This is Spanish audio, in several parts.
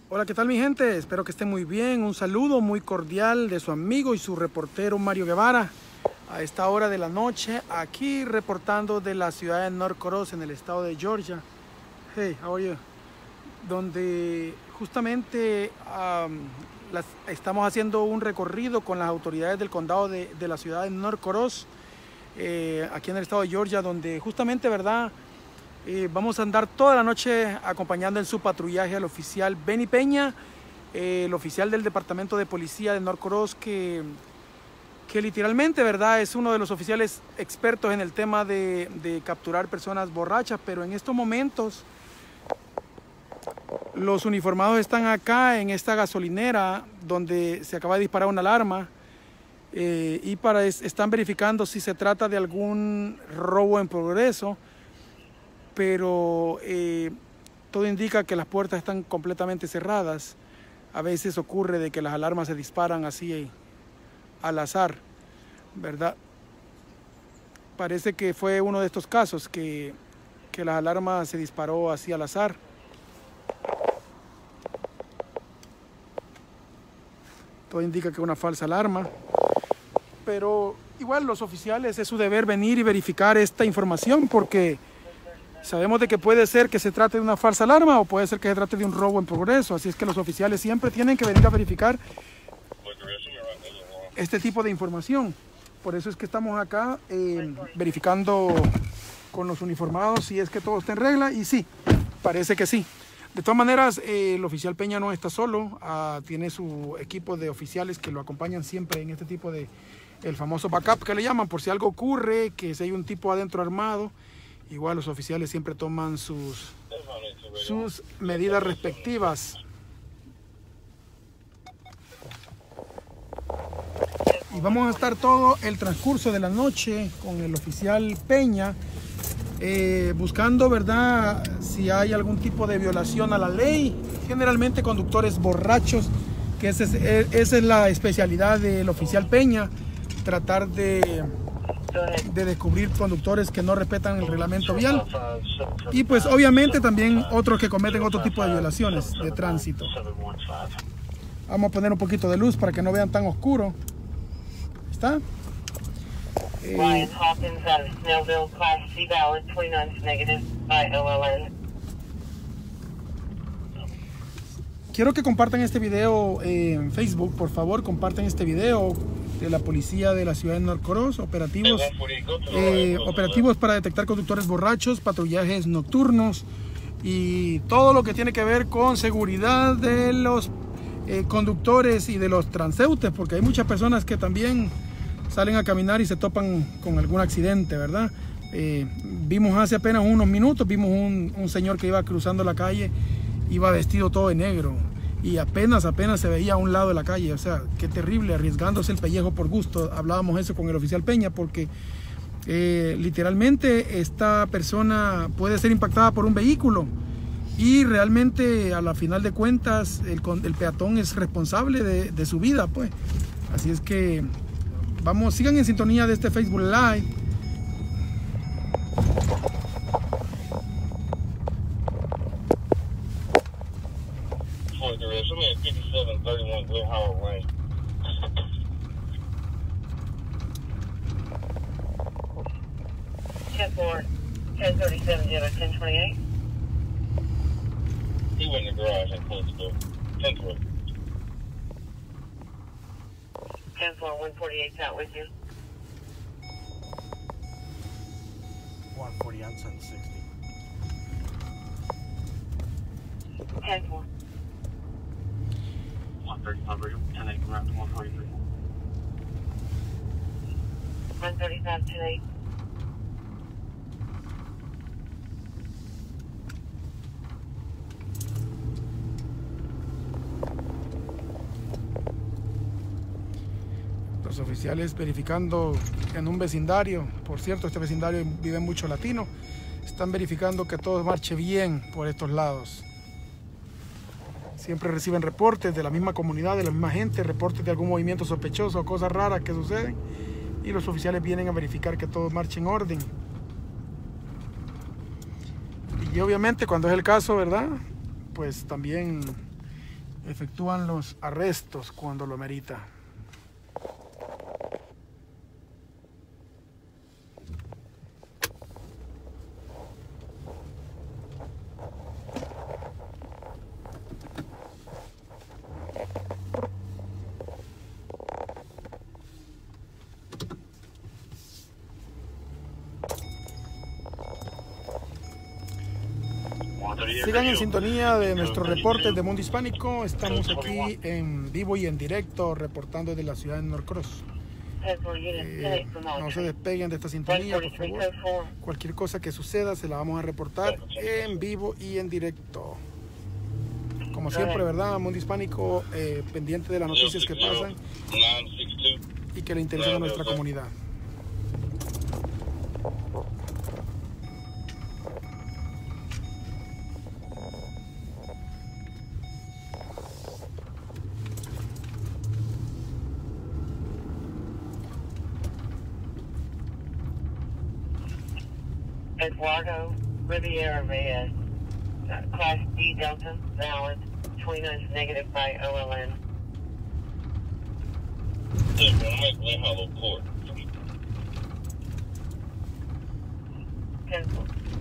Hola, ¿qué tal mi gente? Espero que estén muy bien. Un saludo muy cordial de su amigo y su reportero Mario Guevara. A esta hora de la noche, aquí reportando de la ciudad de North Cross en el estado de Georgia. Hey, how are you? Donde justamente estamos haciendo un recorrido con las autoridades del condado de la ciudad de North Cross, aquí en el estado de Georgia, donde justamente, ¿verdad? Vamos a andar toda la noche acompañando en su patrullaje al oficial Benny Peña, el oficial del departamento de policía de North Cross, que literalmente, ¿verdad?, es uno de los oficiales expertos en el tema de capturar personas borrachas. Pero en estos momentos los uniformados están acá en esta gasolinera donde se acaba de disparar una alarma, y están verificando si se trata de algún robo en progreso. Pero todo indica que las puertas están completamente cerradas. A veces ocurre de que las alarmas se disparan así al azar, ¿verdad? Parece que fue uno de estos casos que la alarma se disparó así al azar. Todo indica que es una falsa alarma. Pero igual los oficiales, es su deber venir y verificar esta información, porque sabemos de que puede ser que se trate de una falsa alarma o puede ser que se trate de un robo en progreso. Así es que los oficiales siempre tienen que venir a verificar este tipo de información. Por eso es que estamos acá verificando con los uniformados si es que todo está en regla, y sí, parece que sí. De todas maneras, el oficial Peña no está solo, tiene su equipo de oficiales que lo acompañan siempre en este tipo de, el famoso backup que le llaman, por si algo ocurre, que si hay un tipo adentro armado. Igual los oficiales siempre toman sus medidas respectivas. Y vamos a estar todo el transcurso de la noche con el oficial Peña, buscando, ¿verdad?, si hay algún tipo de violación a la ley. Generalmente conductores borrachos, que esa es la especialidad del oficial Peña, tratar de descubrir conductores que no respetan el reglamento vial, y pues obviamente también otros que cometen otro tipo de violaciones de tránsito. Vamos a poner un poquito de luz para que no vean tan oscuro. ¿Está? Ryan Hawkins out of Snellville, Class C valid, 29 negative by OLN. Quiero que compartan este video en Facebook, por favor. Compartan este video de la policía de la ciudad de North Cross, operativos para detectar conductores borrachos, patrullajes nocturnos y todo lo que tiene que ver con seguridad de los conductores y de los transeúntes, porque hay muchas personas que también salen a caminar y se topan con algún accidente, ¿verdad? Vimos hace apenas unos minutos, vimos un señor que iba cruzando la calle, iba vestido todo de negro y apenas se veía a un lado de la calle. O sea, qué terrible, arriesgándose el pellejo por gusto. Hablábamos eso con el oficial Peña, porque literalmente esta persona puede ser impactada por un vehículo y realmente a la final de cuentas el peatón es responsable de su vida, pues. Así es que vamos, sigan en sintonía de este Facebook Live. I'm at 5731 Glen Howard Lane. 10-4, 1037, 1028. He went in the garage and closed the door. 10-4. 10-4, 148's out with you. 140 on 1060. 10-4. 135, 10-8, around 143. 135, 10-8. Los oficiales verificando en un vecindario, por cierto, este vecindario vive mucho latino, están verificando que todo marche bien por estos lados. Siempre reciben reportes de la misma comunidad, de la misma gente, reportes de algún movimiento sospechoso o cosas raras que suceden, y los oficiales vienen a verificar que todo marche en orden. Y obviamente cuando es el caso, ¿verdad?, pues también efectúan los arrestos cuando lo merita. Sigan en sintonía de nuestros reportes de Mundo Hispánico. Estamos aquí en vivo y en directo reportando desde la ciudad de Norcross. No se despeguen de esta sintonía, por favor. Cualquier cosa que suceda se la vamos a reportar en vivo y en directo. Como siempre, ¿verdad? Mundo Hispánico pendiente de las noticias que pasan y que le interesan a nuestra comunidad. Eduardo Riviera Reyes, Class D Delta, valid, 29 negative by OLN. Cancel.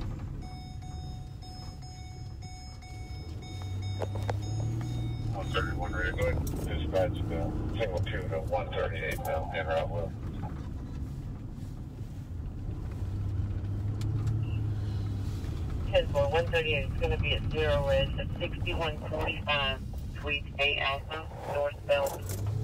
131 ready to go ahead. Dispatch single 2 to 138 now, en route will. For 138, it's going to be at 0 res at 6145 Suite A Alpha, northbound.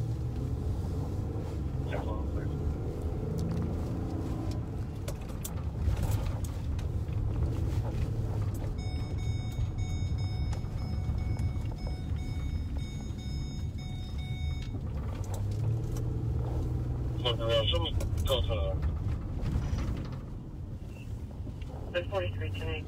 There's 43 tonight.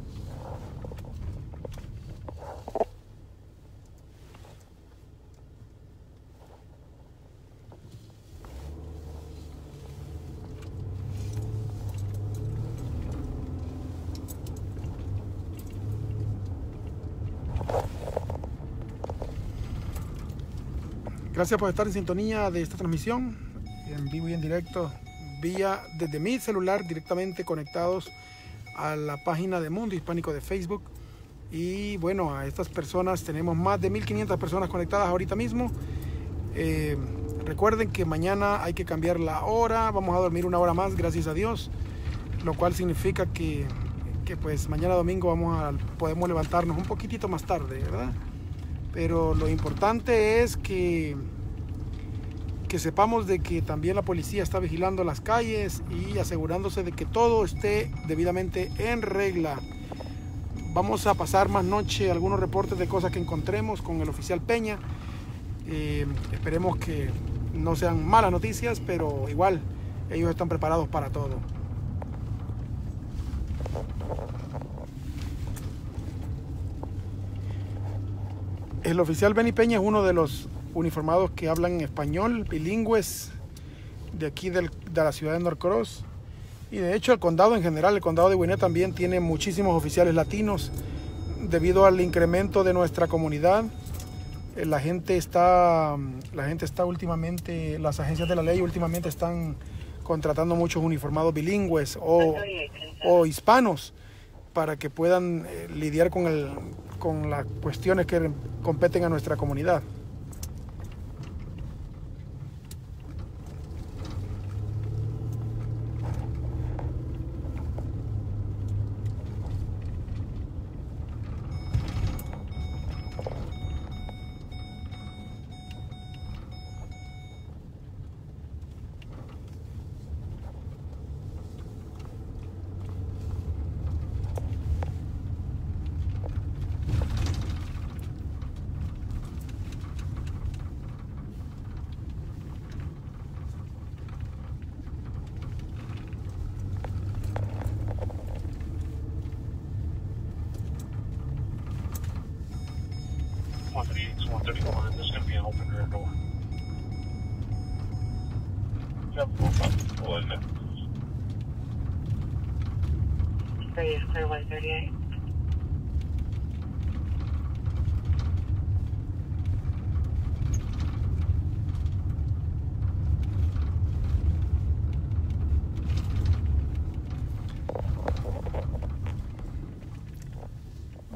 Gracias por estar en sintonía de esta transmisión en vivo y en directo desde mi celular, directamente conectados a la página de Mundo Hispánico de Facebook. Y bueno, a estas personas tenemos más de 1500 personas conectadas ahorita mismo. Recuerden que mañana hay que cambiar la hora, vamos a dormir una hora más, gracias a Dios, lo cual significa que pues mañana domingo podemos levantarnos un poquitito más tarde, ¿verdad? Pero lo importante es que sepamos de que también la policía está vigilando las calles y asegurándose de que todo esté debidamente en regla. Vamos a pasar más noche algunos reportes de cosas que encontremos con el oficial Peña. Esperemos que no sean malas noticias, pero igual ellos están preparados para todo. El oficial Benny Peña es uno de los uniformados que hablan español, bilingües, de aquí de la ciudad de Norcross. Y de hecho el condado en general, el condado de Gwinnett también tiene muchísimos oficiales latinos debido al incremento de nuestra comunidad. La gente está últimamente, las agencias de la ley últimamente están contratando muchos uniformados bilingües o hispanos para que puedan lidiar con las cuestiones que competen a nuestra comunidad. There's going to be an open rear door. Radius clear 138.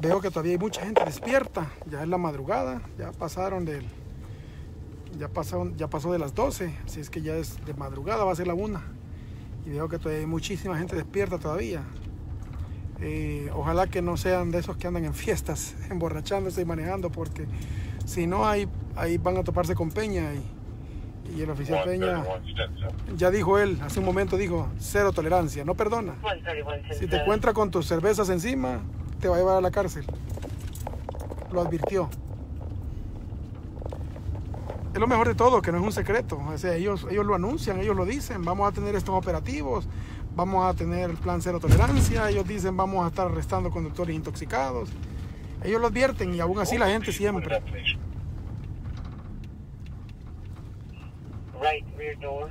Veo que todavía hay mucha gente despierta, ya es la madrugada, ya pasó de las 12, así es que ya es de madrugada, va a ser la 1. Y veo que todavía hay muchísima gente despierta todavía. Ojalá que no sean de esos que andan en fiestas, emborrachándose y manejando, porque si no, ahí van a toparse con Peña. Y el oficial Peña, ya dijo él, hace un momento dijo, 0 tolerancia, no perdona. Si te encuentra con tus cervezas encima, te va a llevar a la cárcel. Lo advirtió. Es lo mejor de todo, que no es un secreto. O sea, ellos lo anuncian, ellos lo dicen, vamos a tener estos operativos, vamos a tener el plan 0 tolerancia, ellos dicen vamos a estar arrestando conductores intoxicados. Ellos lo advierten y aún así la gente siempre. Right rear door.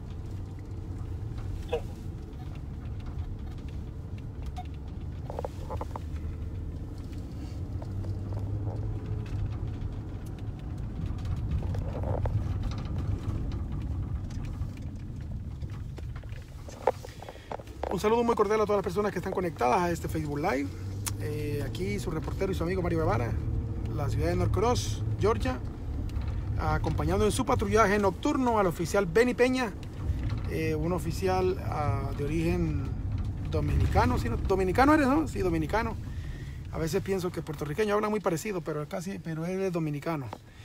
Un saludo muy cordial a todas las personas que están conectadas a este Facebook Live. Aquí su reportero y su amigo Mario Guevara, la ciudad de Norcross, Georgia, acompañando en su patrullaje nocturno al oficial Benny Peña, un oficial de origen dominicano. ¿Sí? ¿Dominicano eres, no? Sí, dominicano. A veces pienso que puertorriqueño habla muy parecido, pero él es dominicano.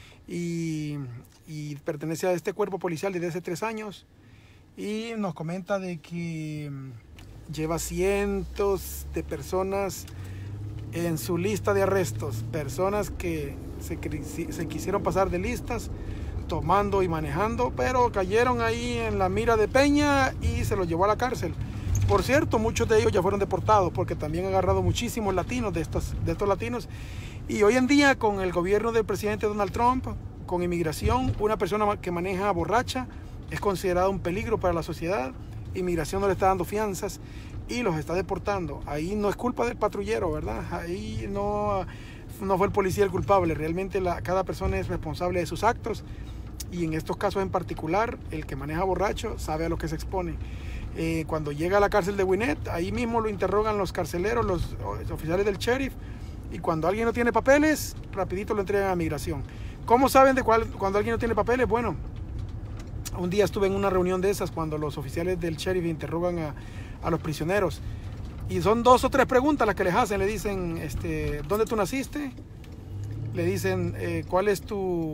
Y pertenece a este cuerpo policial desde hace 3 años. Y nos comenta de que lleva cientos de personas en su lista de arrestos, personas que se quisieron pasar de listas tomando y manejando, pero cayeron ahí en la mira de Peña y se los llevó a la cárcel. Por cierto, muchos de ellos ya fueron deportados porque también han agarrado muchísimos latinos de estos latinos. Y hoy en día, con el gobierno del presidente Donald Trump, con inmigración, una persona que maneja borracha es considerada un peligro para la sociedad. Inmigración no le está dando fianzas y los está deportando. Ahí no es culpa del patrullero, ¿verdad? Ahí no fue el policía el culpable. Realmente cada persona es responsable de sus actos. Y en estos casos en particular, el que maneja borracho sabe a lo que se expone. Cuando llega a la cárcel de Gwinnett, ahí mismo lo interrogan los carceleros, los oficiales del sheriff. Y cuando alguien no tiene papeles, rapidito lo entregan a migración. ¿Cómo saben cuando alguien no tiene papeles? Bueno, un día estuve en una reunión de esas cuando los oficiales del sheriff interrogan a los prisioneros. Y son 2 o 3 preguntas las que les hacen. Le dicen, ¿dónde tú naciste? Le dicen, ¿cuál es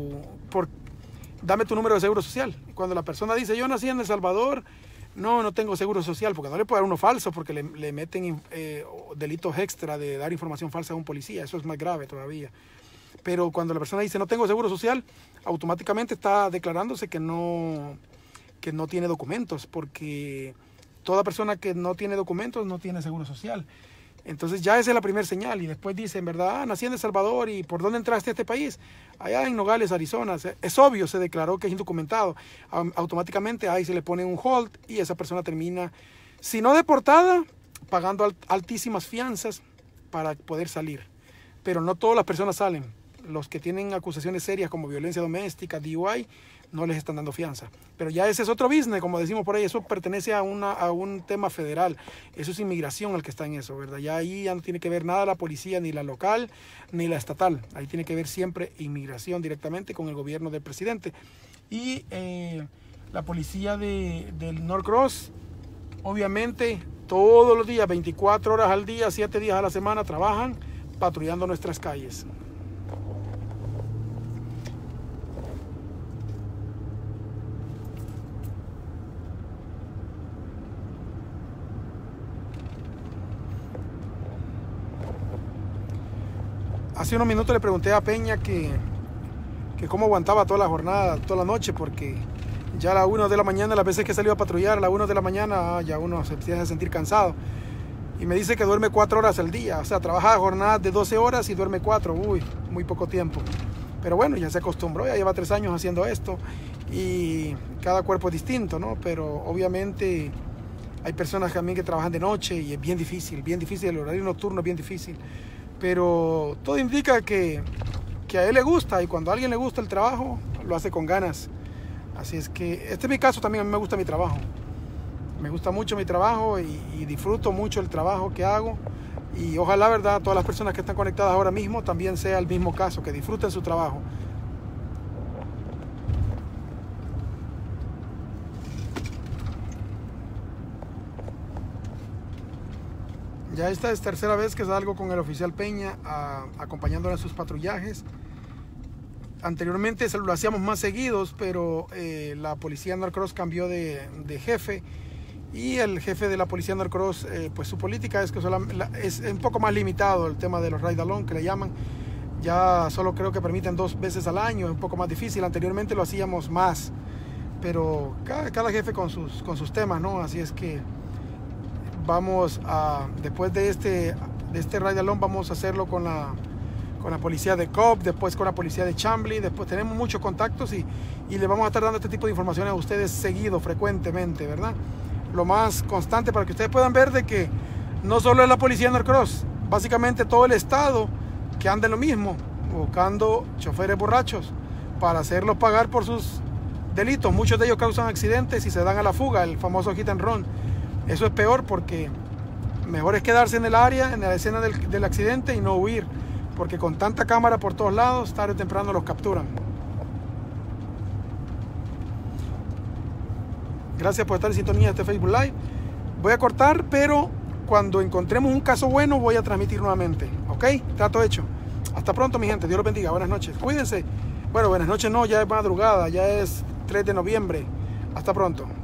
dame tu número de seguro social. Cuando la persona dice, yo nací en El Salvador, no tengo seguro social, porque no le puede dar uno falso, porque le meten delitos extra de dar información falsa a un policía. Eso es más grave todavía. Pero cuando la persona dice, no tengo seguro social, automáticamente está declarándose que no tiene documentos, porque toda persona que no tiene documentos no tiene seguro social. Entonces ya esa es la primera señal. Y después dicen, ¿verdad? Nací en El Salvador. ¿Y por dónde entraste a este país? Allá en Nogales, Arizona. Es obvio, se declaró que es indocumentado. Automáticamente ahí se le pone un hold y esa persona termina, si no deportada, pagando altísimas fianzas para poder salir. Pero no todas las personas salen. Los que tienen acusaciones serias como violencia doméstica, DUI, no les están dando fianza. Pero ya ese es otro business, como decimos por ahí. Eso pertenece a un tema federal. Eso es inmigración el que está en eso, ¿verdad? Ya ahí ya no tiene que ver nada la policía, ni la local, ni la estatal. Ahí tiene que ver siempre inmigración directamente con el gobierno del presidente. Y la policía del Norcross, obviamente, todos los días, 24 horas al día, 7 días a la semana, trabajan patrullando nuestras calles. Hace unos minutos le pregunté a Peña que cómo aguantaba toda la jornada, toda la noche, porque ya a las 1 de la mañana, las veces que salió a patrullar, a las 1 de la mañana ya uno se empieza a sentir cansado. Y me dice que duerme 4 horas al día, o sea, trabaja jornadas de 12 horas y duerme 4, muy poco tiempo. Pero bueno, ya se acostumbró, ya lleva 3 años haciendo esto y cada cuerpo es distinto, ¿no? Pero obviamente hay personas también que trabajan de noche y es bien difícil, el horario nocturno es bien difícil. Pero todo indica que a él le gusta, y cuando a alguien le gusta el trabajo, lo hace con ganas. Así es que este es mi caso también. A mí me gusta mi trabajo. Me gusta mucho mi trabajo y disfruto mucho el trabajo que hago. Y ojalá, ¿verdad?, todas las personas que están conectadas ahora mismo también sea el mismo caso, que disfruten su trabajo. Ya esta es tercera vez que salgo con el oficial Peña acompañándolo en sus patrullajes. Anteriormente lo hacíamos más seguidos, pero la policía Norcross cambió de jefe, y el jefe de la policía Norcross, pues su política es que es un poco más limitado el tema de los ride along, que le llaman. Ya solo creo que permiten 2 veces al año, es un poco más difícil. Anteriormente lo hacíamos más, pero cada jefe con sus temas, ¿no? Así es que vamos después de este ride along, vamos a hacerlo con la policía de Cobb, después con la policía de Chambly. Después tenemos muchos contactos y le vamos a estar dando este tipo de información a ustedes seguido, frecuentemente, ¿verdad? Lo más constante, para que ustedes puedan ver de que no solo es la policía de Norcross, básicamente todo el estado que anda en lo mismo, buscando choferes borrachos para hacerlos pagar por sus delitos. Muchos de ellos causan accidentes y se dan a la fuga, el famoso hit and run. Eso es peor, porque mejor es quedarse en el área, en la escena del accidente, y no huir, porque con tanta cámara por todos lados, tarde o temprano los capturan. Gracias por estar en sintonía de este Facebook Live. Voy a cortar, pero cuando encontremos un caso bueno voy a transmitir nuevamente, ¿ok? Trato hecho. Hasta pronto, mi gente. Dios los bendiga. Buenas noches. Cuídense. Bueno, buenas noches no, ya es madrugada, ya es 3 de noviembre. Hasta pronto.